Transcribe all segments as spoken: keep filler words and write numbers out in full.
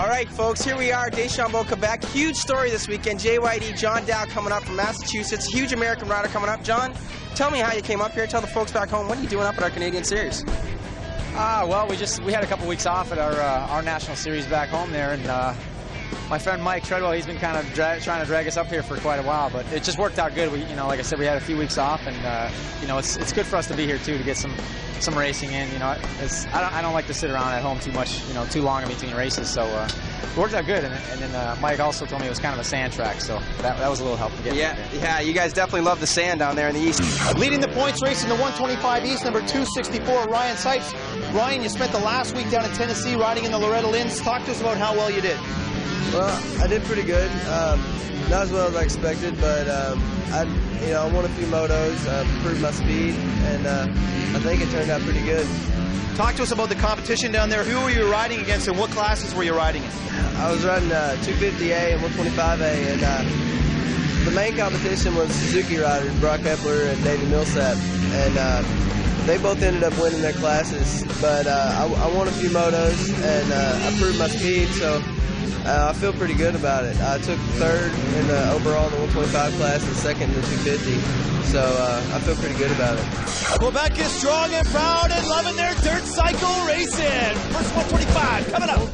right, folks, here we are, Deschambault, Quebec. Huge story this weekend. J Y D, John Dow coming up from Massachusetts. Huge American rider coming up. John, tell me how you came up here. Tell the folks back home, what are you doing up at our Canadian Series? Ah, uh, well, we just we had a couple weeks off at our uh, our national series back home there, and uh, my friend Mike Treadwell, he's been kind of dra trying to drag us up here for quite a while, but it just worked out good. We, you know, like I said, we had a few weeks off, and uh, you know, it's it's good for us to be here too to get some some racing in. You know, it's, I don't I don't like to sit around at home too much, you know, too long in between races, so uh, it worked out good. And, and then uh, Mike also told me it was kind of a sand track, so that that was a little help to get. Yeah, yeah, you guys definitely love the sand down there in the east. Leading the points race in the one twenty-five East, number two sixty-four, Ryan Sipes. Ryan, you spent the last week down in Tennessee riding in the Loretta Lynn's. Talk to us about how well you did. Well, I did pretty good. Um, not as well as I expected, but um, I, you know, I won a few motos, uh, improved my speed, and uh, I think it turned out pretty good. Talk to us about the competition down there. Who were you riding against, and what classes were you riding in? I was riding uh, two fifty A and one twenty-five A, and uh, the main competition was Suzuki riders, Brock Epler and David Millsap, and uh, they both ended up winning their classes, but uh, I, I won a few motos, and uh, I proved my speed, so uh, I feel pretty good about it. I took third in the overall in the one twenty-five class and second in the two fifty, so uh, I feel pretty good about it. Quebec is strong and proud and loving their dirt cycle racing. First one twenty-five coming up.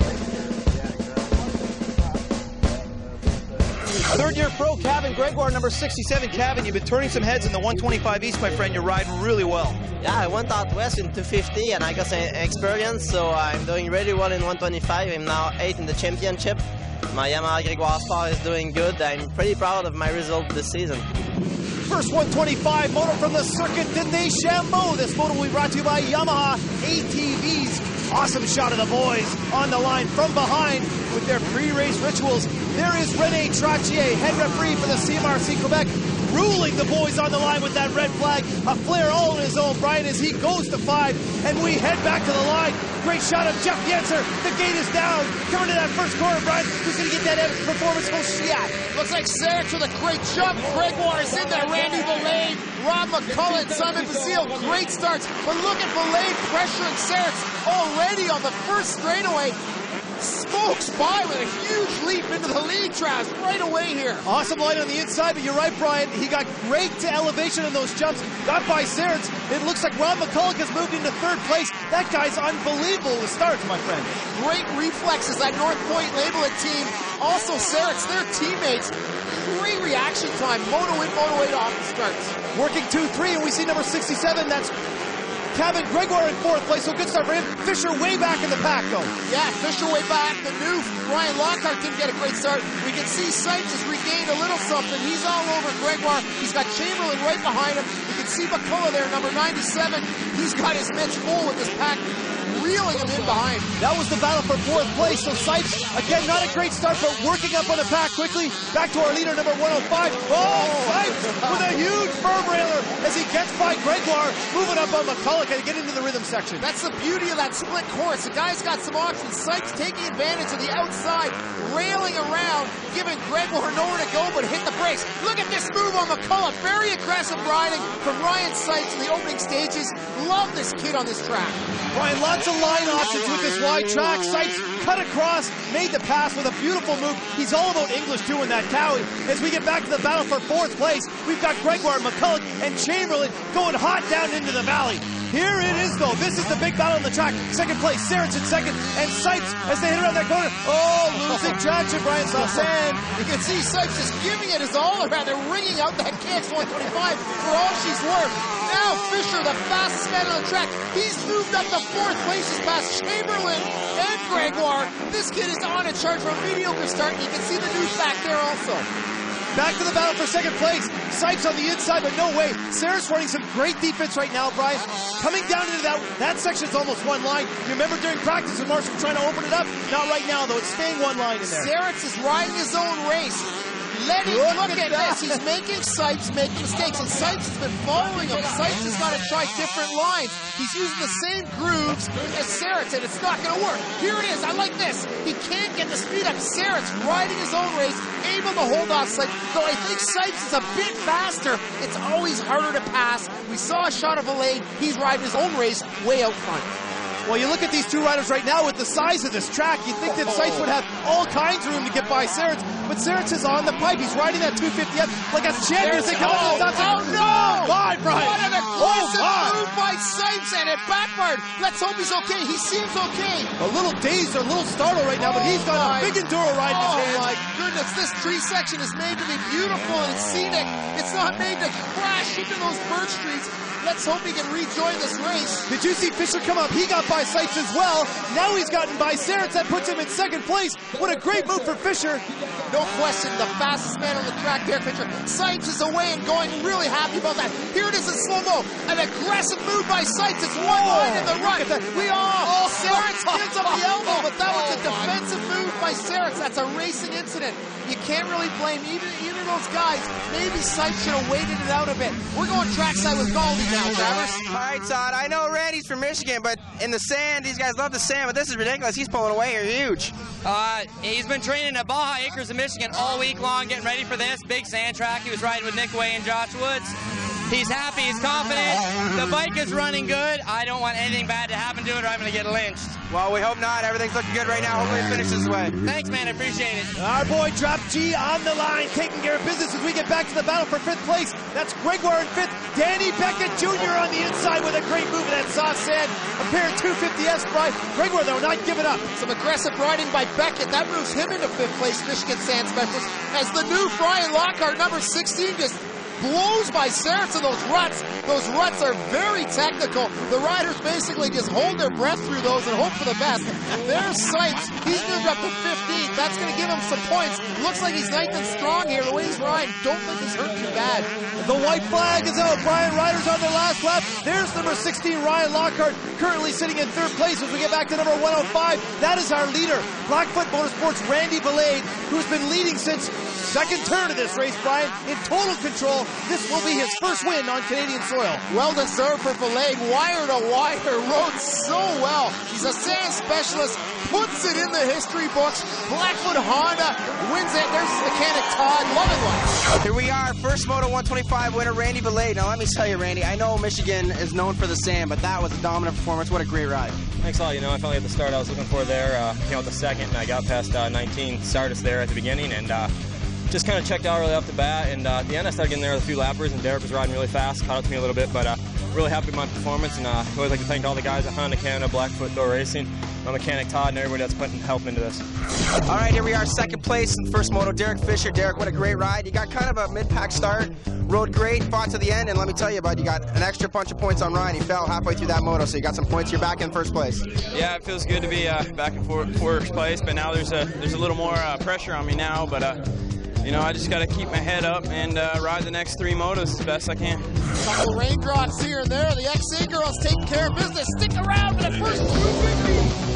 Third-year pro Kevin Gregoire, number sixty-seven. Kevin, you've been turning some heads in the one twenty-five East, my friend. You're riding really well. Yeah, I went out west in two fifty and I got some experience, so I'm doing really well in one twenty-five. I'm now eighth in the championship. My Yamaha Gregoire Sport is doing good. I'm pretty proud of my result this season. First one twenty-five moto from the Circuit de Deschambault. This moto will be brought to you by Yamaha A T Vs. Awesome shot of the boys on the line from behind with their pre-race rituals. There is René Trottier, head referee for the C M R C Quebec, ruling the boys on the line with that red flag. A flare all on his own, Brian, as he goes to five, and we head back to the line. Great shot of Jeff Yenser. The gate is down. Coming to that first corner, Brian. Who's going to get that performance? Oh, shit. Looks like Serge with a great jump. Gregoire is in there. Randy Valade, Rob McCullough, Simon Basile. Great starts. But look at Valade pressuring Serge already on the first straightaway. Smokes by with a huge leap into the lead tracks right away here. Awesome line on the inside, but you're right, Brian. He got great to elevation in those jumps. Got by Serge. It looks like Rob McCulloch has moved into third place. That guy's unbelievable to start, my friend. Great reflexes, that North Point Label It team. Also, Serge, their teammates. Great reaction time. Moto in, moto eight off the starts. Working two three, and we see number sixty-seven. That's Kevin Gregoire in fourth place, so good start for him. Fisher way back in the pack, though. Yeah, Fisher way back. The new Ryan Lockhart didn't get a great start. We can see Sipes has regained a little something. He's all over Gregoire. He's got Chamberlain right behind him. We can see McCullough there, number ninety-seven. He's got his mitch full with this pack, reeling him in behind. That was the battle for fourth place, so Sipes, again, not a great start, but working up on the pack quickly. Back to our leader, number one oh five. Oh, Sipes with a huge firm railer as he gets by Gregoire, moving up on McCullough and get into the rhythm section. That's the beauty of that split course. The guy's got some options. Sipes taking advantage of the outside, railing around, giving Gregoire nowhere to go but hit the brakes. Look at this move on McCullough. Very aggressive riding from Ryan Sipes in the opening stages. Love this kid on this track. Ryan, lots of line options with this wide track. Sipes cut across, made the pass with a beautiful move. He's all about English too in that Cowie. As we get back to the battle for fourth place, we've got Gregoire, McCulloch, and Chamberlain going hot down into the valley. Here it is, though. This is the big battle on the track. Second place, Serge in second, and Sipes as they hit around that corner. Oh, losing traction, Brian Sausan. You can see Sipes is giving it his all around. They're ringing out that K X one twenty-five for all she's worth. Now Fisher, the fastest man on the track, he's moved up to fourth place. He's past Chamberlain and Gregoire. This kid is on a charge for a mediocre start. You can see the news back there also. Back to the battle for second place. Sipes on the inside, but no way. Serge running some great defense right now, Brian. Coming down into that, that section's almost one line. You remember during practice when Marshall was trying to open it up? Not right now, though. It's staying one line in there. Serge is riding his own race. Let him look, look at, at this. He's making Sipes make mistakes, and Sipes has been following him. Sipes has got to try different lines. He's using the same grooves as Serge, and it's not going to work. Here it is. I like this. He can't get the speed up. Serge riding his own race, able to hold off Sipes. Though I think Sipes is a bit faster, it's always harder to pass. We saw a shot of Valade. He's riding his own race way out front. Well, you look at these two riders right now with the size of this track, you'd think that Seitz would have all kinds of room to get by Serence, but Serence is on the pipe. He's riding that two fifty F like a champion. They come oh, up oh, to no! My, Brian. What an aggressive oh, move by Seitz, and it backfired. Let's hope he's okay. He seems okay. A little dazed, a little startled right now, but he's got my, a big enduro ride in his Oh hands. my goodness, this tree section is made to be beautiful and scenic. It's not made to crash into those birch trees. Let's hope he can rejoin this race. Did you see Fisher come up? He got by Seitz as well. Now he's gotten by Serence. That puts him in second place. What a great move for Fisher. No question, the fastest man on the track there, Fisher. Seitz is away and going, really happy about that. Here it is in slow-mo. An aggressive move by Seitz. It's one Oh, line in the right. We are. Oh, Serence gives him the elbow, but that was a defensive move by Serence. That's a racing incident. You can't really blame either, either of those guys. Maybe Seitz should have waited it out a bit. We're going trackside with Galdi now, Travis. All right, Todd, I know Randy's from Michigan, but in the sand, these guys love the sand, but this is ridiculous. He's pulling away here huge. Uh, he's been training at Baja Acres in Michigan all week long, getting ready for this big sand track. He was riding with Nick Way and Josh Woods. He's happy, he's confident. The bike is running good. I don't want anything bad to happen to it or I'm going to get lynched. Well, we hope not. Everything's looking good right now. Hopefully it finishes this way. Thanks, man. I appreciate it. Our boy Drop G on the line, taking care of business as we get back to the battle for fifth place. That's Gregoire in fifth. Danny Beckett Junior on the inside with a great move in that soft sand. A pair of two fifty S by Gregoire, though, not giving up. Some aggressive riding by Beckett. That moves him into fifth place, Michigan Sand Specialist, as the new Brian Lockhart, number sixteen, just blows by Serence in those ruts. Those ruts are very technical. The riders basically just hold their breath through those and hope for the best. There's Seitz. He's moved up to fifteenth. That's going to give him some points. Looks like he's nice and strong here. The way he's riding, don't think he's hurt too bad. The white flag is out. Brian Ryder's on their last lap. There's number sixteen, Ryan Lockhart, currently sitting in third place as we get back to number one oh five. That is our leader, Blackfoot Motorsports' Randy Belade, who's been leading since second turn of this race, Brian, in total control. This will be his first win on Canadian soil. Well deserved for Belade. Wire to wire, rode so well. He's a sand specialist, puts it in the history books. Blackfoot Honda wins it. There's mechanic Todd, loving life. Here we are, first Moto one twenty-five winner, Randy Belade. Now let me tell you, Randy, I know Michigan is known for the sand, but that was a dominant performance. What a great ride. Thanks a lot. You know, I finally got the start I was looking for there. Uh, came out the second, and I got past uh, nineteen Sardis there at the beginning, and uh, just kind of checked out really off the bat, and uh, at the end I started getting there with a few lappers, and Derek was riding really fast, caught up to me a little bit, but uh, really happy with my performance, and uh, I always like to thank all the guys at Honda Canada, Blackfoot, Thor Racing, my mechanic Todd, and everybody that's putting help into this. All right, here we are, second place in first moto, Derek Fisher. Derek, what a great ride. You got kind of a mid-pack start, rode great, fought to the end, and let me tell you, bud, you got an extra bunch of points on Ryan. He fell halfway through that moto, so you got some points. You're back in first place. Yeah, it feels good to be uh, back in for first place, but now there's a there's a little more uh, pressure on me now, but uh, you know, I just got to keep my head up and uh, ride the next three motos as best I can. Couple raindrops here and there. The X A girls taking care of business. Stick around for the first two fifty.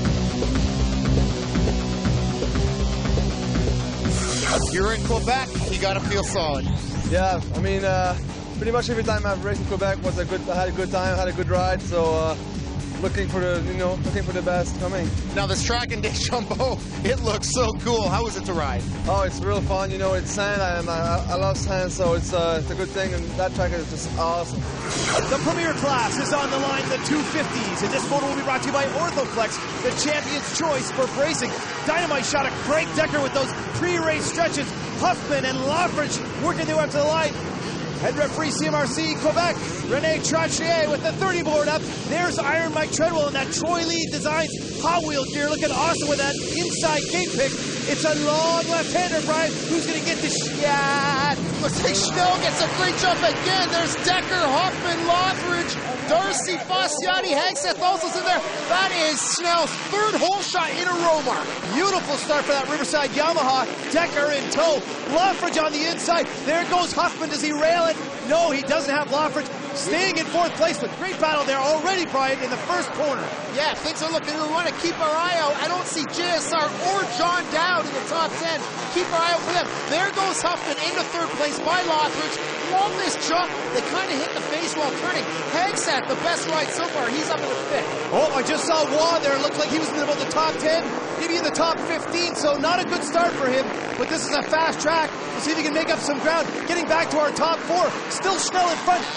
You're in Quebec. You got to feel solid. Yeah, I mean, uh, pretty much every time I've raced in Quebec was a good. I had a good time, had a good ride. So. Uh, Looking for the, you know, looking for the best coming. Now this track in Deschambault, it looks so cool. How was it to ride? Oh, it's real fun. You know, it's sand. I, I, I love sand, so it's, uh, it's a good thing. And that track is just awesome. The premier class is on the line, the two fifties. And this photo will be brought to you by Orthoflex, the champion's choice for racing. Dynamite shot of Craig Decker with those pre-race stretches. Huffman and Lafridge working their way up to the line. Head referee C M R C Quebec, Rene Trachier with the thirty board up. There's Iron Mike Treadwell in that Troy Lee Designs Hot Wheels gear, looking awesome with that inside gate pick. It's a long left-hander, Brian. Who's going to get the shot? Looks like Schnell gets a great jump again. There's Decker, Hoffman, Lothridge, Darcy, Fossiati, Hagseth also's in there. That is Schnell's third hole shot in a row, Mark. Beautiful start for that Riverside Yamaha. Decker in tow. Lothridge on the inside. There goes Huffman. Does he rail it? No, he doesn't have Lothridge. Staying in fourth place, but great battle there already, Brian, in the first corner. Yeah, things are looking. We want to keep our eye out. I don't see J S R or John Dowd in the top ten. Keep our eye out for them. There goes Huffman into third place by Lothridge. Love this jump. They kind of hit the face while turning. Hagsat, the best ride so far. He's up in the fifth. Oh, I just saw Waugh there. Looked like he was in about the top ten, maybe in the top fifteen, so not a good start for him. But this is a fast track. We'll see if he can make up some ground. Getting back to our top four. Still Schnell in front. Little front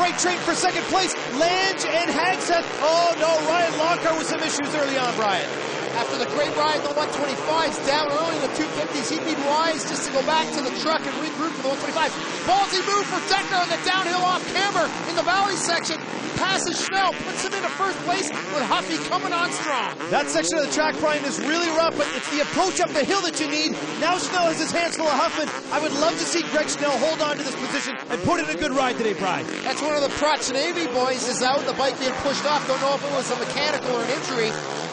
freight train for second place. Lange and Hagseth. Oh no, Ryan Lockhart with some issues early on, Brian. After the great ride, the one twenty-fives down early in the two fifties. He'd be wise just to go back to the truck and regroup for the one twenty-five. Ballsy move for Decker on the downhill off camber in the valley section. Passes Schnell, puts him into first place with Huffy coming on strong. That section of the track, Brian, is really rough, but it's the approach up the hill that you need. Now Schnell has his hands full of Huffman. I would love to see Greg Schnell hold on to this position and put in a good ride today, Brian. That's one of the Protch Navy boys is out, the bike being pushed off. Don't know if it was a mechanical or an injury.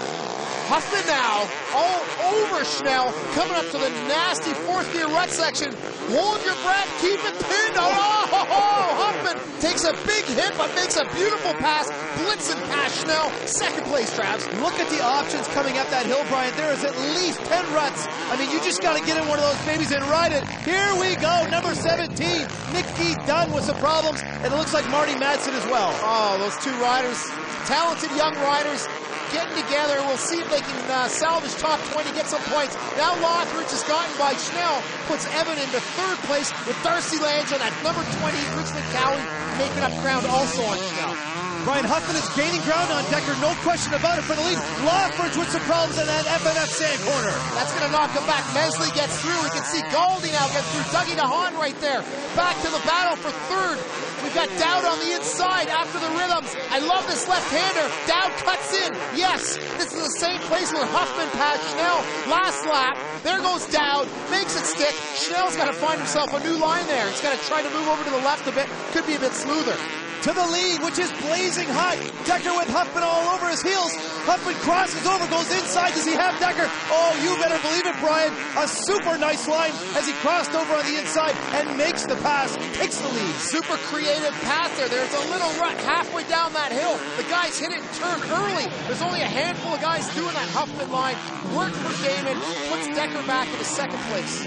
Huffman now, all over Schnell, coming up to the nasty fourth gear rut section. Hold your breath, keep it pinned. Oh, oh, oh, Huffman takes a big hit, but makes a beautiful pass, blitzing past Schnell. Second place, Travis. Look at the options coming up that hill, Brian. There is at least ten ruts. I mean, you just got to get in one of those babies and ride it. Here we go, number seventeen. Nicky Dunn with some problems, and it looks like Marty Madsen as well. Oh, those two riders, talented young riders, getting together. We'll see if they can uh, salvage top twenty, get some points. Now Lothridge has gotten by Schnell, puts Evan into third place with Darcy Lange on that number twenty. Richmond Cowie making up ground also on Schnell. Brian Huffman is gaining ground on Decker, no question about it for the lead. Lothridge with some problems in that F N F sand corner. That's going to knock him back. Mesley gets through. We can see Goldie now gets through. Dougie DeHaan right there. Back to the battle for third. We've got Dowd on the inside after the rhythms. I love this left-hander. Dowd cuts in. Yes, this is the same place where Huffman passed Schnell last lap. There goes Dowd. Makes it stick. Schnell's got to find himself a new line there. He's got to try to move over to the left a bit. Could be a bit smoother. To the lead, which is blazing hot. Decker with Huffman all over his heels. Huffman crosses over, goes inside. Does he have Decker? Oh, you better believe it, Brian. A super nice line as he crossed over on the inside and makes the pass, takes the lead. Super creative pass there. There's a little rut halfway down that hill. The guys hit it and turn early. There's only a handful of guys doing that Huffman line. Worked for Damon, puts Decker back into second place.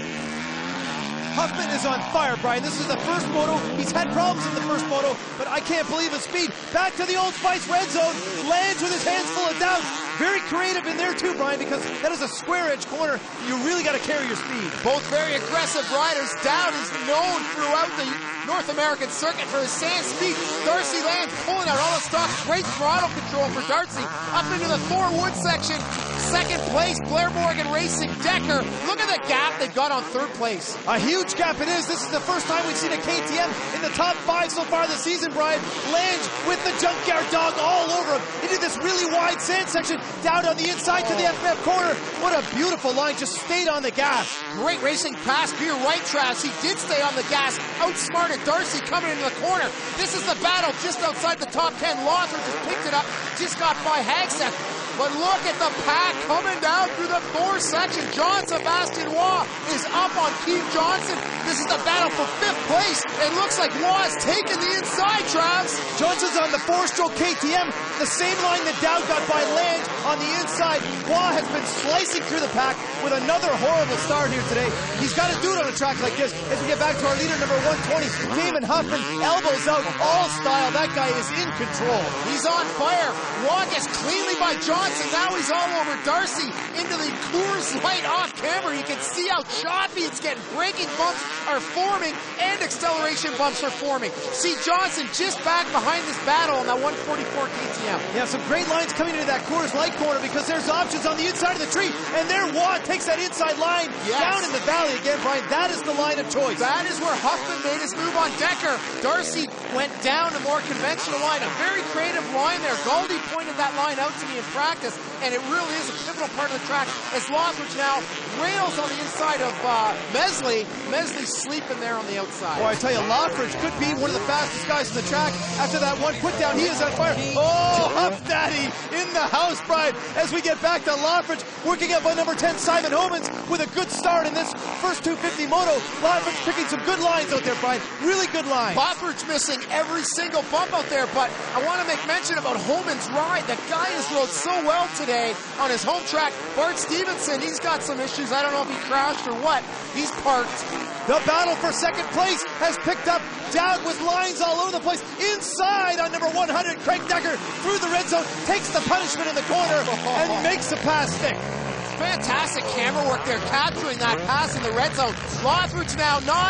Huffman is on fire, Brian. This is the first moto. He's had problems in the first moto, but I can't believe his speed. Back to the Old Spice red zone. Lange with his hands full of doubts. Very creative in there too, Brian, because that is a square edge corner. You really got to carry your speed. Both very aggressive riders. Dowd is known throughout the North American circuit for his sand speed. Darcy Lange pulling out all the stops. Great throttle control for Darcy. Up into the Thor Wood section. Second place, Blair Morgan Racing. Decker. Look at the gap they've got on third place. A huge gap it is. This is the first time we've seen a K T M in the top five so far this season, Brian. Lange with the junkyard dog all over him into this really wide sand section. Down on the inside to the F F corner. What a beautiful line. Just stayed on the gas. Great racing pass to your right, Travis. He did stay on the gas. Outsmarted Darcy coming into the corner. This is the battle just outside the top ten. Lothridge just picked it up. Just got by Hagseth. But look at the pack coming down through the Thor section. John Sebastian Waugh is up on Keith Johnson. This is the battle for fifth place. It looks like Waugh is taking the inside, Travis. Johnson's on the four-stroke K T M, the same line that Dowd got by Lange on the inside. Waugh has been slicing through the pack with another horrible start here today. He's got to do it on a track like this. As we get back to our leader, number one twenty, Damon Huffman, elbows out, all style. That guy is in control. He's on fire. Waugh gets cleanly by Johnson. Now he's all over Darcy into the Coors Light off camera. You can see how choppy it's getting. Braking bumps are forming and acceleration bumps are forming. See Johnson just back behind this battle on that one forty-four K T M. Yeah, some great lines coming into that Coors Light corner because there's options on the inside of the tree. And there Waugh takes that inside line yes. down in the valley again, Brian. That is the line of choice. That is where Huffman made his move on Decker. Darcy went down a more conventional line. A very creative line there. Goldie pointed that line out to me in practice, and it really is a pivotal part of the track as Lothridge now rails on the inside of uh, Mesley. Mesley's sleeping there on the outside. Boy, I tell you, Lothridge could be one of the fastest guys in the track. After that one put down, he is on fire. Oh, Huff Daddy in the house, Brian. As we get back to Lothridge, working up by number ten, Simon Homans, with a good start in this first two fifty moto. Lothridge picking some good lines out there, Brian. Really good lines. Lothridge missing every single bump out there, but I want to make mention about Homans' ride. The guy has rode so well today on his home track. Bart Stevenson, he's got some issues. I don't know if he crashed or what. He's parked. The battle for second place has picked up. Dowd with lines all over the place. Inside on number one hundred, Craig Decker through the red zone, takes the punishment in the corner and makes the pass stick. Fantastic camera work there, capturing that pass in the red zone. Lothridge now not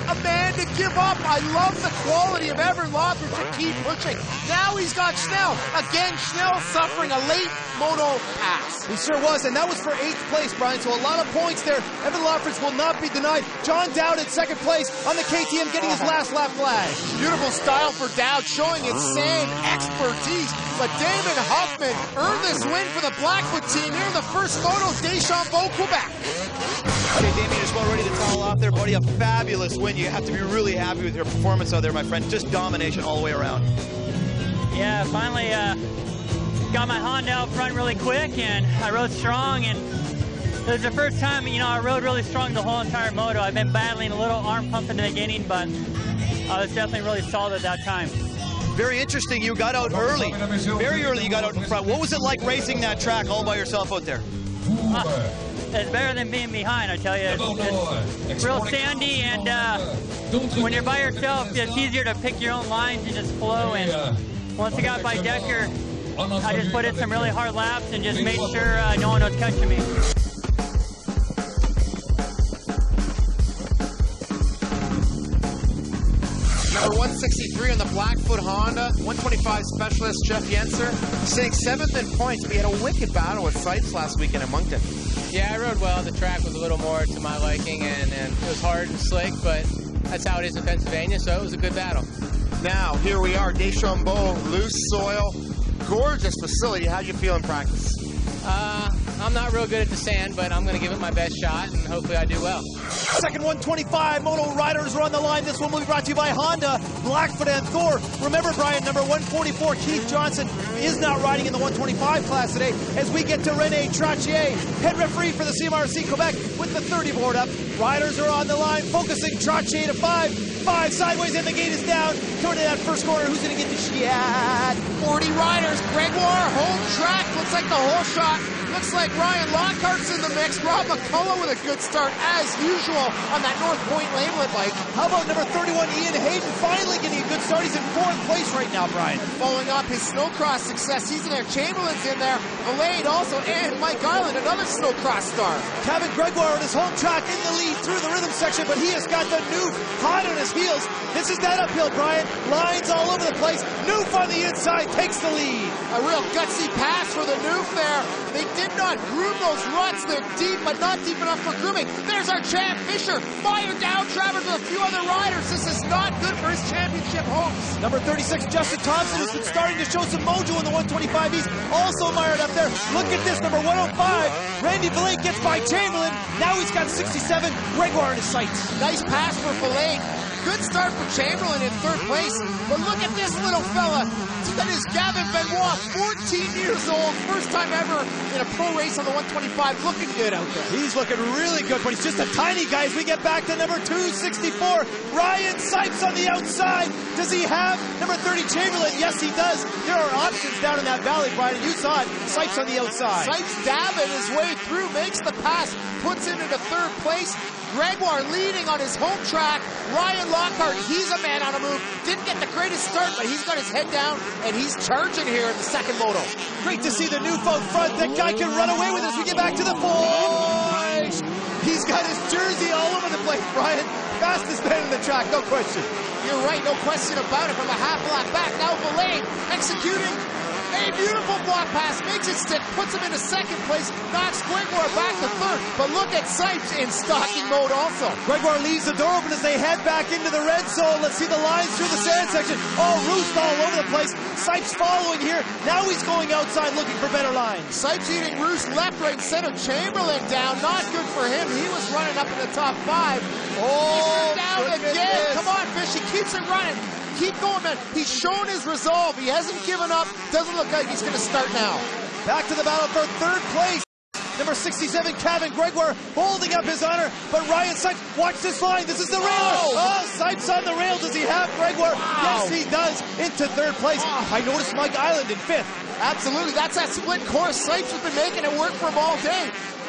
a man to give up. I love the quality of Evan Lothridge to keep pushing. Now he's got Schnell. Again, Schnell suffering a late moto pass. He sure was, and that was for eighth place, Brian, so a lot of points there. Evan Lothridge will not be denied. John Dowd in second place on the K T M, getting his last lap flag. Beautiful style for Dowd, showing his sand expertise. But Damon Huffman earned this win for the Blackfoot team here in the first moto, Deschambault, Quebec. Okay, Damien, just about ready to towel off there, buddy. A fabulous win. You have to be really happy with your performance out there, my friend. Just domination all the way around. Yeah, finally uh, got my Honda out front really quick, and I rode strong, and it was the first time, you know, I rode really strong the whole entire moto. I've been battling a little arm pump in the beginning, but I was definitely really solid at that time. Very interesting. You got out early. Very early you got out in front. What was it like racing that track all by yourself out there? Uh, it's better than being behind, I tell you. It's, it's real sandy, and uh, when you're by yourself, it's easier to pick your own lines and just flow. And once I got by Decker, I just put in some really hard laps and just made sure uh, no one was catching me. Number one sixty-three on the Blackfoot Honda, one twenty-five specialist Jeff Yenser, sitting seventh in points. We had a wicked battle with Sipes last weekend in Moncton. Yeah, I rode well. The track was a little more to my liking, and, and it was hard and slick, but that's how it is in Pennsylvania, so it was a good battle. Now, here we are, Deschambault, loose soil, gorgeous facility. How do you feel in practice? Uh, I'm not real good at the sand, but I'm going to give it my best shot, and hopefully I do well. Second one twenty-five moto riders are on the line. This one will be brought to you by Honda, Blackfoot, and Thor. Remember, Brian, number one forty-four, Keith Johnson, is not riding in the one twenty-five class today as we get to René Trottier, head referee for the C M R C Quebec with the thirty board up. Riders are on the line, focusing Trottier to five. Five sideways, and the gate is down. Coming to that first corner, who's going to get the shot? forty riders, Gregoire, home track. Looks like the whole shot. Looks like Ryan Lockhart's in the mix. Rob McCullough with a good start, as usual, on that North Point Lamelet bike. How about number thirty-one, Ian Hayden, finally getting a good start. He's in fourth place right now, Brian. Following up his snowcross success, he's in there. Chamberlain's in there. Valade also, and Mike Island, another snowcross star. Kevin Gregoire on his home track in the lead through the rhythm section, but he has got the Noof hot on his heels. This is that uphill, Brian. Lines all over the place. Noof on the inside takes the lead. A real gutsy pass for the Noof there. They did not groom those ruts. They're deep, but not deep enough for grooming. There's our champ, Fisher. Fire down Travers with a few other riders. This is not good for his championship hopes. Number thirty-six, Justin Thompson, has been starting to show some mojo in the one twenty-five. He's also mired up there. Look at this, number one oh five. Randy Valade gets by Chamberlain. Now he's got sixty-seven. Gregoire in his sights. Nice pass for Valade. Good start for Chamberlain in third place. But look at this little fella. That is Gavin Benoit, fourteen years old, first time ever in a pro race on the one twenty-five, looking good out there. He's looking really good, but he's just a tiny guy as we get back to number two sixty-four. Ryan Sipes on the outside. Does he have number thirty Chamberlain? Yes, he does. There are options down in that valley, Brian. You saw it. Sipes on the outside. Sipes dabbing his way through, makes the pass, puts it into third place. Gregoire leading on his home track. Ryan Lockhart, he's a man on a move. Didn't get the greatest start, but he's got his head down, and he's charging here in the second moto. Great to see the Noof out front. That guy can run away with us. We get back to the boys. He's got his jersey all over the place, Brian. Fastest man in the track, no question. You're right, no question about it. From a half lap back, now Valade executing a beautiful block pass, makes it stick, puts him into second place, knocks Gregoire back to third. But look at Sipes in stalking mode also. Gregoire leaves the door open as they head back into the red zone. Let's see the lines through the sand section. Oh, Roost all over the place. Sipes following here. Now he's going outside looking for better lines. Sipes eating Roost left, right, center. Chamberlain down. Not good for him. He was running up in the top five. Oh, down again. Come on, Fish. He keeps it running. Keep going, man. He's shown his resolve. He hasn't given up. Doesn't look like he's going to start now. Back to the battle for third place. Number sixty-seven, Kevin Gregoire, holding up his honor. But Ryan Sipes, watch this line. This is the rail. Oh, oh Sipes on the rail. Does he have Gregoire? Wow. Yes, he does. Into third place. Oh. I noticed Mike Island in fifth. Absolutely. That's that split course. Sipes has been making it work for him all day.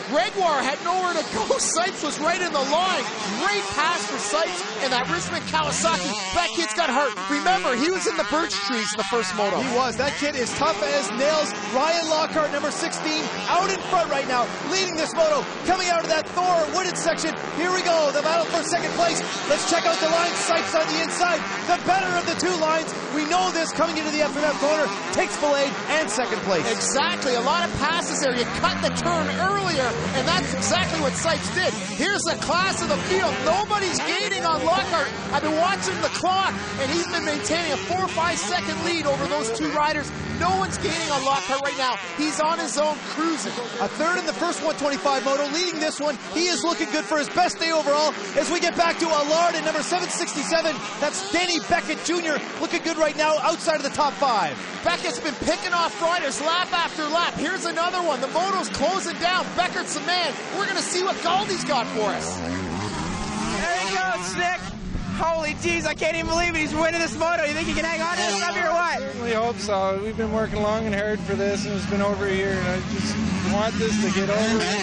Gregoire had nowhere to go. Sipes was right in the line. Great pass for Sipes, and that Richmond Kawasaki, that kid's got hurt. Remember, he was in the birch trees in the first moto. He was. That kid is tough as nails. Ryan Lockhart, number sixteen, out in front right now, leading this moto. Coming out of that Thor wooded section. Here we go, the battle for second place. Let's check out the line. Sipes on the inside. The better of the two lines. We know this coming into the F M F corner. Takes Valade and second place. Exactly. A lot of passes there. You cut the turn earlier, and that's exactly what Sipes did. Here's the class of the field. Nobody's gaining on Lockhart. I've been watching the clock, and he's been maintaining a four or five second lead over those two riders. No one's gaining on Lockhart right now. He's on his own, cruising. A third in the first one twenty-five moto, leading this one. He is looking good for his best day overall. As we get back to Allard at number seven sixty-seven, that's Danny Beckett Junior looking good right now outside of the top five. Beckett's been picking off riders lap after lap. Here's another one. The moto's closing down. Beckett's the man. We're going to see what Galdi's got for us. There you go, Snick. Holy jeez, I can't even believe it. He's winning this moto. You think he can hang on to this up here or what? I certainly hope so. We've been working long and hard for this, and it's been over a year, and I just want this to get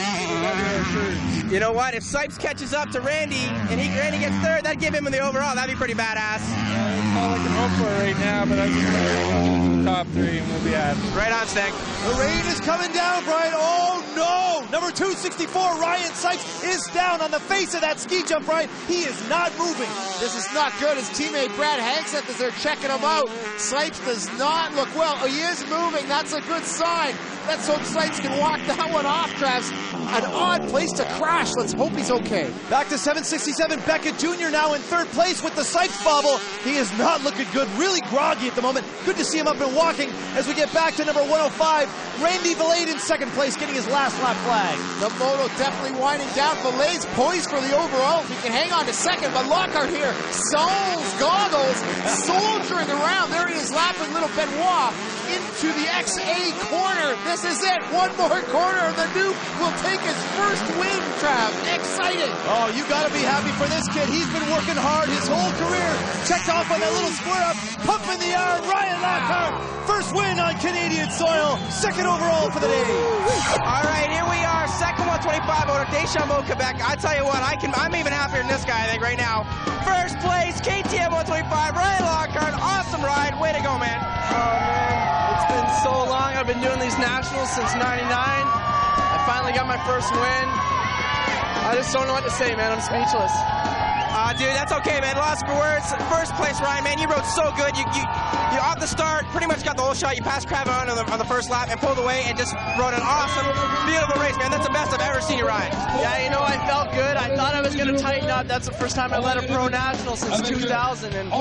over. You know what? If Sipes catches up to Randy and he Randy gets third, that'd give him the overall. That'd be pretty badass. Yeah, that's all I can hope for right now, but I just want to get to the top three, and we'll be happy. Right on, Snick. The rain is coming down, Brian. Oh, no! Number two sixty-four, Ryan Sipes, is down on the face of that ski jump, Brian. He is not moving. This is not good. His teammate Brad Hagseth is there checking him out. Sipes does not look well. Oh, he is moving. That's a good sign. Let's hope Sipes can walk that one off, Travis. An odd place to crash. Let's hope he's okay. Back to seven sixty-seven, Beckett Junior now in third place with the Sipes bobble. He is not looking good. Really groggy at the moment. Good to see him up and walking as we get back to number one oh five. Randy Valade in second place, getting his last lap flag. The moto definitely winding down. Valade's poised for the overall. He can hang on to second, but Lockhart here, Soul's goggles, soldiering around. There he is, lapping little Benoit into the X A corner. This is it. One more corner. The Duke will take his first win, Trav. Exciting. Oh, you got to be happy for this kid. He's been working hard his whole career. Checked off on that little square up. Pump in the arm. Ryan Lockhart. First win on Canadian soil. Second overall for the day. All right, here we are. Second one twenty-five motor, Deschambault, Quebec. I tell you what, I can, I'm even happier than this guy, I think, right now. First place, K T M one twenty-five, Ryan Lockhart. Awesome ride. Way to go, man. Oh, man. It's been so long. I've been doing these nationals since ninety-nine. I finally got my first win. I just don't know what to say, man. I'm speechless. Uh, dude, that's okay, man. Lost for words. First place, Ryan, man. You rode so good. You, you, you off the start, pretty much got the whole shot. You passed Cravon on the, on the first lap and pulled away and just rode an awesome, beautiful race, man. That's the best I've ever seen you ride. Yeah, you know, I felt good. I thought I was going to tighten up. That's the first time I led a pro national since two thousand, and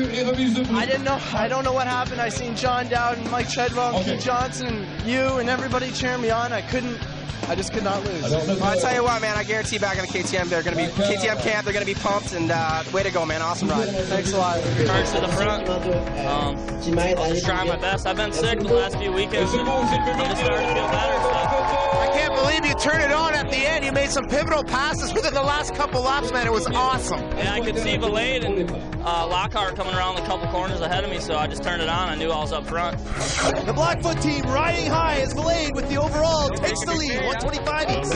I didn't know. I don't know what happened. I seen John Dowd and Mike Treadwell and Keith Johnson and you and everybody cheering me on. I couldn't. I just could not lose. Well, I tell you what, man, I guarantee back in the K T M, they're going to be K T M camp. They're going to be pumped, and uh, way to go, man. Awesome ride. Thanks a lot. First to the front. Um, I'll just try my best. I've been sick the last few weekends, and I'm just starting to feel better. So. I can't believe you turned it on at the end. You made some pivotal passes within the last couple laps, man. It was awesome. Yeah, I could see Valade and uh, Lockhart coming around a couple corners ahead of me, so I just turned it on. I knew I was up front. The Blackfoot team riding high as Valade with the overall takes the lead. one twenty-five east.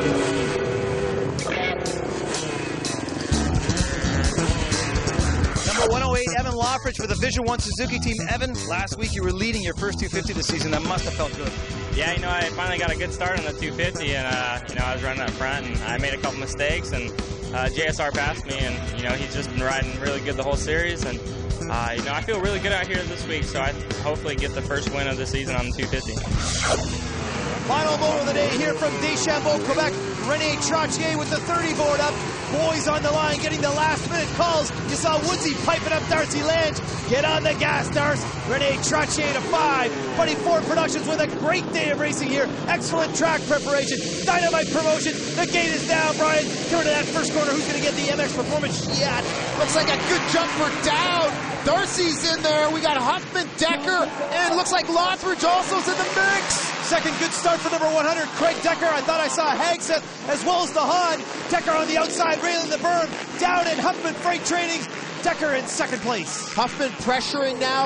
Number one oh eight, Evan Loffridge for the Vision One Suzuki team. Evan, last week you were leading your first two fifty this season. That must have felt good. Yeah, you know, I finally got a good start on the two fifty, and, uh, you know, I was running up front, and I made a couple mistakes, and uh, J S R passed me, and, you know, he's just been riding really good the whole series, and, uh, you know, I feel really good out here this week, so I hopefully get the first win of the season on the two fifty. Final moto of the day here from Deschambault, Quebec. Rene Trottier with the thirty board up. Boys on the line getting the last minute calls. You saw Woodsy piping up Darcy Lange. Get on the gas, Darce. Rene Trottier to five. Buddy Ford Productions with a great day of racing here. Excellent track preparation. Dynamite promotion. The gate is down, Brian. Coming to that first corner. Who's going to get the M X Performance Yacht? Looks like a good jump for Dowd. Darcy's in there. We got Huffman, Decker, and it looks like Lothridge also's in the mix. Second good start for number one hundred, Craig Decker. I thought I saw Hagseth as well as the Hahn. Decker on the outside, railing the berm. Down in Huffman Freight Trainings. Decker in second place. Huffman pressuring now.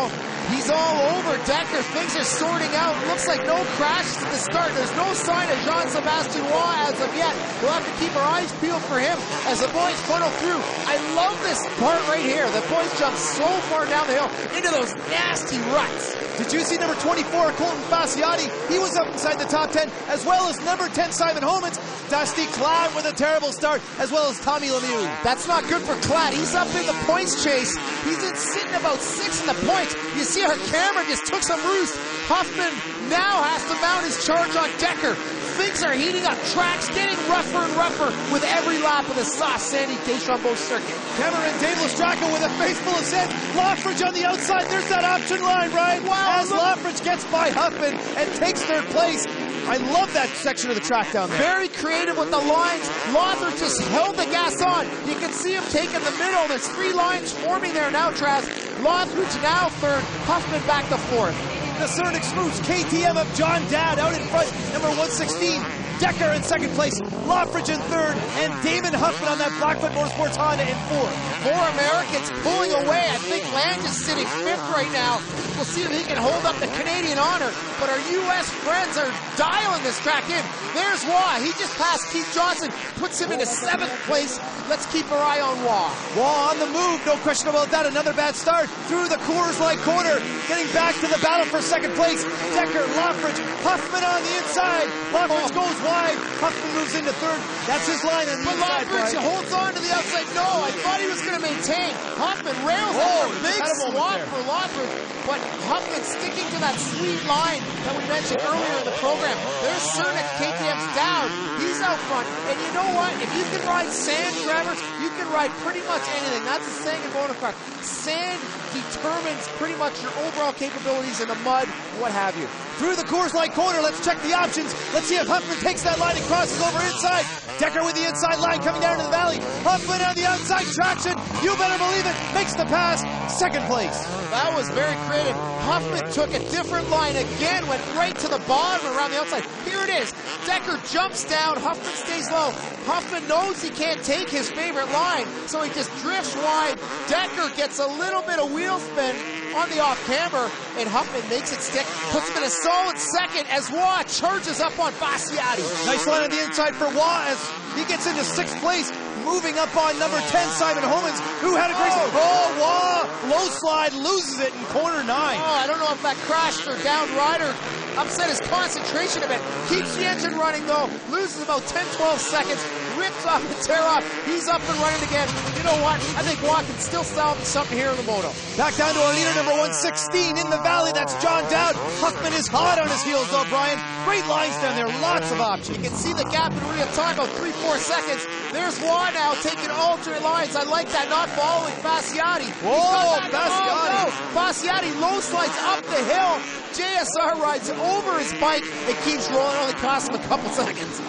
He's all over Decker. Things are sorting out. Looks like no crashes at the start. There's no sign of Jean-Sébastien Roy as of yet. We'll have to keep our eyes peeled for him as the boys funnel through. I love this part right here. The boys jump so far down the hill into those nasty ruts. Did you see number twenty-four, Colton Fasciati? He was up inside the top ten, as well as number ten, Simon Homans. Dusty Klatt with a terrible start, as well as Tommy Lemieux. That's not good for Klatt. He's up in the points chase. He's in sitting about six in the points. You see our camera just took some roost. Huffman now has to mount his charge on Decker. Things are heating up. Track's getting rougher and rougher with every lap of the soft, sandy Deschambault circuit. Cameron Dave Lestrade with a face full of sand. Lockridge on the outside. There's that option line, right? Wow, as Lockridge gets by Huffman and takes third place. I love that section of the track down there. Very creative with the lines. Lothar just held the gas on. You can see him taking the middle. There's three lines forming there now, Traz. Lothridge now third. Huffman back to fourth. The Cernik Moose, K T M of John Dad out in front, number one sixteen. Decker in second place, Lockridge in third, and Damon Huffman on that Blackfoot Motorsports Honda in fourth. Four Americans pulling away. I think Lange is sitting fifth right now. We'll see if he can hold up the Canadian honor. But our U S friends are dialing this track in. There's Waugh. He just passed Keith Johnson, puts him into seventh place. Let's keep our eye on Waugh. Waugh on the move, no question about that. Another bad start through the Coors Light corner. Getting back to the battle for second place. Decker, Lockridge, Huffman on the inside. Lockridge goes wide. Huffman moves into third. That's his line on the but inside. Lockridge holds on to the outside. No, I thought he was going to maintain. Huffman rails Whoa, over. Big swap for Lockridge. But Huffman sticking to that sweet line that we mentioned earlier in the program. There's Cernik, K T M's down. He's out front. And you know what? If you can ride sand, Travers, you can ride pretty much anything. That's the saying in motocross. Sand determines pretty much your overall capabilities in the mud, what have you. Through the Coors Light corner, let's check the options. Let's see if Huffman takes that line and crosses over inside. Decker with the inside line coming down to the valley. Huffman on the outside traction. You better believe it. Makes the pass. Second place. That was very creative. Huffman took a different line again, went right to the bottom around the outside. Here it is. Decker jumps down. Huffman stays low. Huffman knows he can't take his favorite line, so he just drifts wide. Decker gets a little bit of wheel spin on the off-camber, and Huffman makes it stick, puts him in a solid second as Waugh charges up on Fasciati. Nice line on the inside for Waugh as he gets into sixth place, moving up on number ten, Simon Homans, who had a great... Oh, oh Waugh, low slide, loses it in corner nine. Oh, I don't know if that crashed or downed rider upset his concentration a bit. Keeps the engine running, though, loses about ten, twelve seconds, rips off the tear off. He's up and running again. You know what? I think Waugh can still salvage something here in the moto. Back down to our leader, number one sixteen in the valley. That's John Dowd. Huffman is hot on his heels, though, Brian. Great lines down there. Lots of options. You can see the gap in real time, about three, four seconds. There's Waugh now taking alternate lines. I like that, not following Fasciati. Whoa, Fasciati. Oh, no. Fasciati low slides up the hill. J S R rides over his bike. It keeps rolling, only costs him a couple seconds.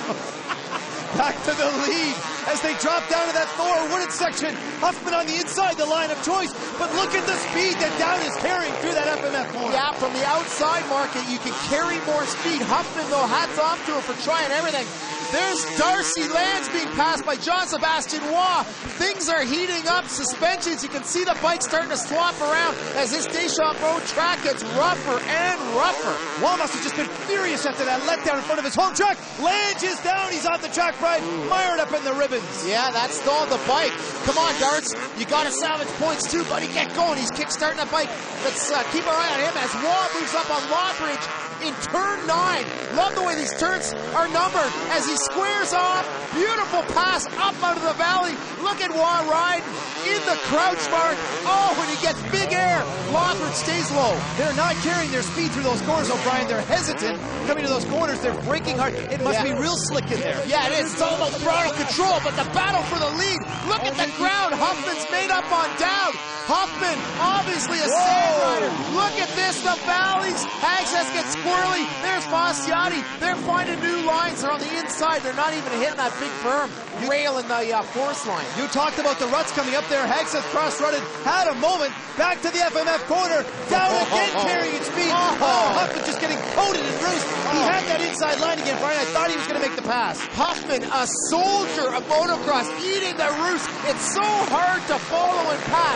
Back to the lead as they drop down to that Thor wooded section. Huffman on the inside, the line of choice. But look at the speed that Dowd is carrying through that F M F corner. Yeah, from the outside market, you can carry more speed. Huffman, though, hats off to him for trying everything. There's Darcy Lange being passed by Jean-Sébastien Roy. Things are heating up. Suspensions, you can see the bike starting to swap around as this Deschambault track gets rougher and rougher. Roy must have just been furious after that letdown in front of his home track. Lange is down. He's off the track, Brian. Mired up in the ribbons. Yeah, that stalled the bike. Come on, Darts. You got to salvage points too, buddy. Get going. He's kick-starting that bike. Let's uh, keep our eye on him as Roy moves up on Lockridge in turn nine. Love the way these turns are numbered as he squares off. Beautiful pass up out of the valley. Look at Waugh ride in the crouch mark. Oh, when he gets big air, Lockridge stays low. They're not carrying their speed through those corners, O'Brien. They're hesitant coming to those corners. They're braking hard. It must yeah. be real slick in there. Yeah, it is. It's all about throttle control, but the battle for the lead. Look at the ground. Huffman's made up on Dowd. Huffman, obviously a sand rider. Look at this, the valleys. Access gets squirrely. There's Fasciati. They're finding new lines. They're on the inside. They're not even hitting that big berm. Rail in the uh, force line. You talked about the ruts coming up there. Hagseth cross-rutted, had a moment. Back to the F M F corner. Down again, carrying its speed. Oh, Huffman just getting coated and bruised. He had that inside line again, Brian. I thought he was going to make the pass. Huffman, a soldier of motocross, eating the roost. It's so hard to follow and pass.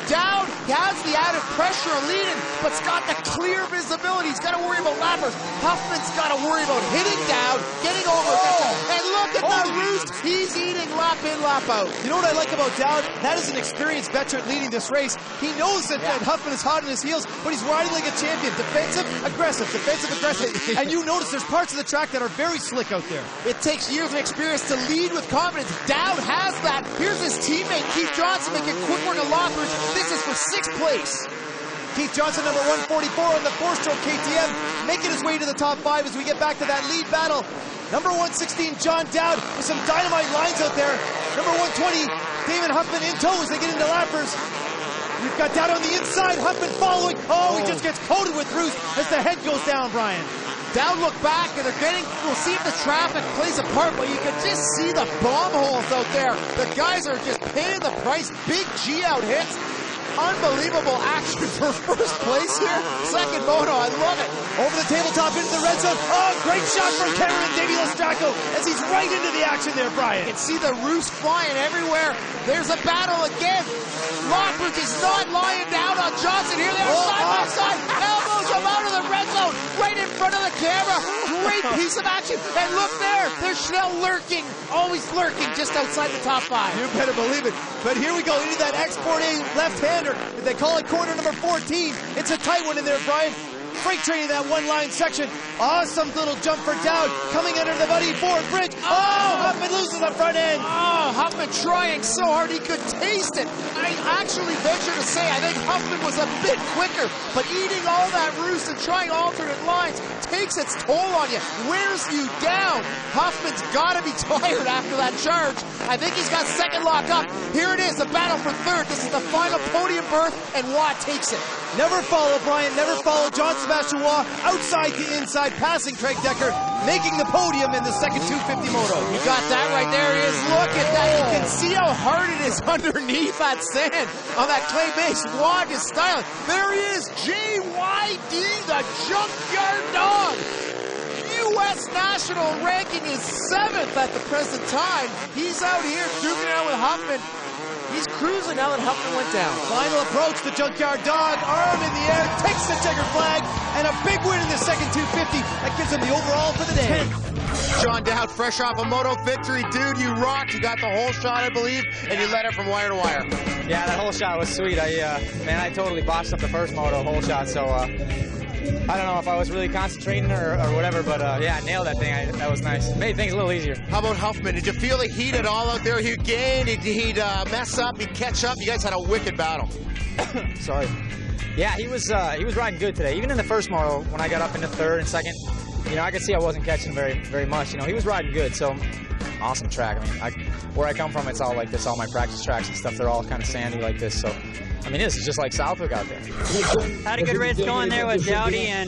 Dowd has the added pressure of leading, but's got the clear visibility. He's got to worry about lappers. Huffman's got to worry about hitting Dowd, getting over. Oh. And look at the roost. He's eating lap in, lap out. You know what I like about Dowd? That is an experienced veteran leading this race. He knows that, Yeah. that Huffman is hot on his heels, but he's riding like a champion. Defensive, aggressive, defensive, aggressive. And you notice there's parts of the track that are very slick out there. It takes years of experience to lead with confidence. Dowd has that. Here's his teammate, Keith Johnson, making quick work of Lockridge. This is for sixth place. Keith Johnson, number one forty-four on the four-stroke K T M, making his way to the top five as we get back to that lead battle. Number one sixteen, John Dowd, with some dynamite lines out there. Number one twenty, Damon Huffman in tow as they get into lappers. We've got Dowd on the inside, Huffman following. Oh, he just gets coated with roost as the head goes down, Brian. Dowd look back, and they're getting, we'll see if the traffic plays a part, but you can just see the bomb holes out there. The guys are just paying the price. Big G out hits. Unbelievable action for first place here. Second moto, I love it. Over the tabletop into the red zone. Oh, great shot from Cameron Davey Lestraco as he's right into the action there, Brian. You can see the roost flying everywhere. There's a battle again. Lockridge is not lying down on Johnson. Here they are, Oh, side by oh. side. Elbows him out of the red zone, right in front of the camera. Great piece of action. And look there, there's Schnell lurking, always lurking just outside the top five. You better believe it. But here we go into that Export A left-hander. They call it corner number fourteen. It's a tight one in there, Brian. Freight train in that one-line section. Awesome little jump for Dowd. Coming under the Buddy Ford bridge. Oh, Huffman loses the front end. Oh, Huffman trying so hard he could taste it. I actually venture to say I think Huffman was a bit quicker, but eating all that roost and trying alternate lines takes its toll on you, wears you down. Huffman's got to be tired after that charge. I think he's got second lock up. Here it is, the battle for third. This is the final podium berth, and Watt takes it. Never follow, Brian. Never follow John Sebastian Waugh outside to inside, passing Craig Decker, making the podium in the second two fifty moto. You got that right there. He is. Look at that. You can see how hard it is underneath that sand on that clay base. Waugh is styling. There he is, J Y D, the Junkyard Dog. U S national ranking is seventh at the present time. He's out here duking it out with Huffman. He's cruising now that Huffman went down. Final approach, the Junkyard Dog, arm in the air, takes the checkered flag, and a big win in the second two fifty. That gives him the overall for the day. John Dowd, fresh off a moto victory. Dude, you rocked. You got the whole shot, I believe, and you led it from wire to wire. Yeah, that whole shot was sweet. I, uh, man, I totally botched up the first moto whole shot, so uh, I don't know if I was really concentrating or, or whatever, but uh, yeah, I nailed that thing. I, that was nice. Made things a little easier. How about Huffman? Did you feel the heat at all out there? He'd gain, he'd, he'd uh, mess up, he'd catch up. You guys had a wicked battle. Sorry. Yeah, he was uh, he was riding good today. Even in the first moto, when I got up into third and second, you know, I could see I wasn't catching very very much. You know, he was riding good. So awesome track. I mean, I, where I come from, it's all like this. All my practice tracks and stuff, they're all kind of sandy like this. So, I mean, this is just like Southwick out there. Had a good race going there with Dowdy, and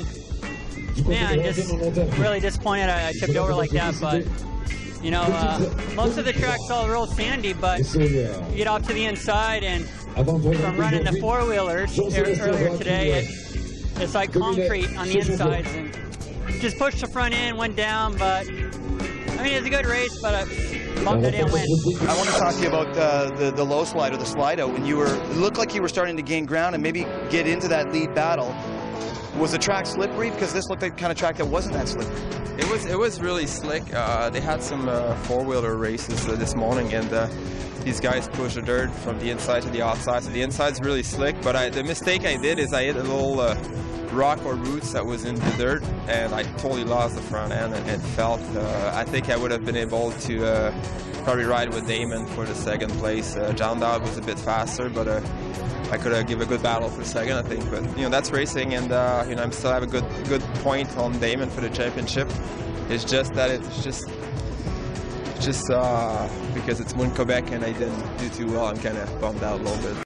man, just really disappointed I, I tipped over like that. But you know, uh, most of the track's all real sandy, but you get off to the inside, and from running the four wheelers earlier today, it, it's like concrete on the insides, and just pushed the front end, went down. But I mean, it's a good race, but I bumped it in, win. I want to talk to you about uh, the the low slide or the slide out when you were it looked like you were starting to gain ground and maybe get into that lead battle. Was the track slippery? Because this looked like the kind of track that wasn't that slippery. It was it was really slick. Uh, they had some uh, four-wheeler races uh, this morning, and uh, these guys pushed the dirt from the inside to the outside. So the inside's really slick. But I, the mistake I did is I hit a little uh, rock or roots that was in the dirt, and I totally lost the front end and, and felt. Uh, I think I would have been able to uh, probably ride with Damon for the second place. Uh, John Dowd was a bit faster, but. Uh, I could uh, give a good battle for second, I think, but you know that's racing, and uh, you know I'm still have a good good point on Damon for the championship. It's just that it's just just uh, because it's Moon Quebec and I didn't do too well. I'm kind of bummed out a little bit.